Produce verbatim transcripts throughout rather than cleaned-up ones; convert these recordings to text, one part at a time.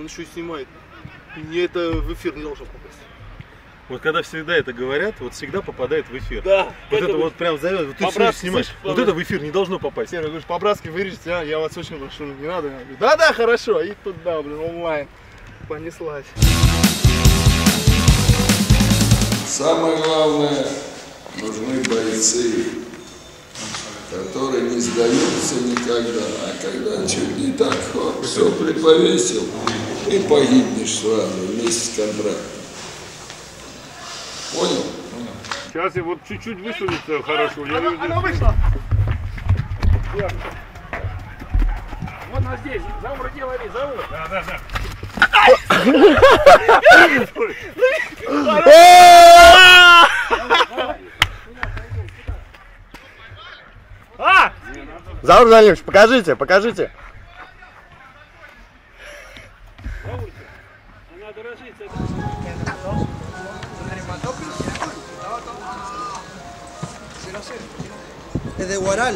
еще снимает. Мне это в эфир не должно попасть. Вот когда всегда это говорят, вот всегда попадает в эфир. Да. Вот это вот прям зовет, вот ты все снимаешь, вот это в эфир не должно попасть. Серый, говоришь, по-братски вырежете, а? Я вас очень прошу, не надо. Да-да, хорошо, и туда, блин, онлайн. Понеслась. Самое главное, нужны бойцы, которые не сдаются никогда. А когда чуть не так, хоп, сопли повесил, и погибнешь сразу вместе с контрактом. Понял? Сейчас я вот чуть-чуть высунется хорошо. Я Она, она вышла! Вот она здесь, Заура делай, Заура. Да, да, да. А! Заур Владимирович, покажите, покажите. Она дорожит. Desde Guaral.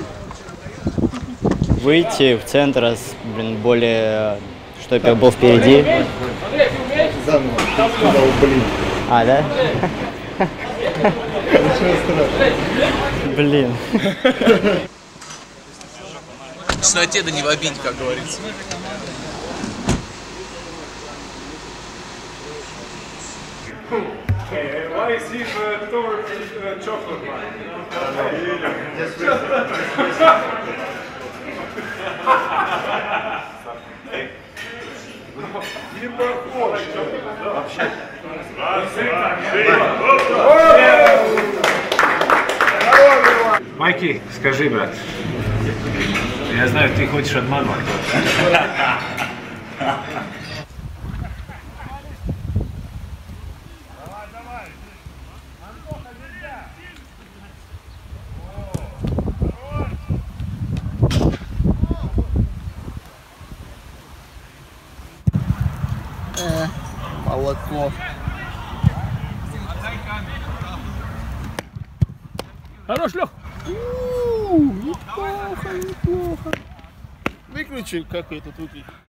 Выйти в центр, блин, более, чтобы я был впереди. А, да? Блин. В тесноте, да не в обиде, как говорится. Why is he toward chocolate bar? Не похож. Вообще. Майки, скажи, брат. Я знаю, ты хочешь обманывать. Э, молоко. Хорош, Лех. Неплохо, неплохо. Выключи, как этот выключи.